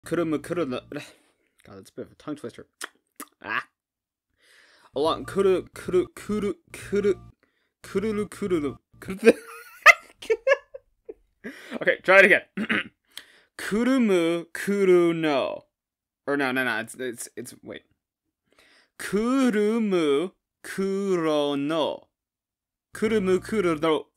Kurumu Kurono. God, that's a bit of a tongue twister. Ah. Along Kururu. Okay, try it again. Kurumu Kurono. Or no. It's wait. Kurumu Kurono. Kurumu Kurono.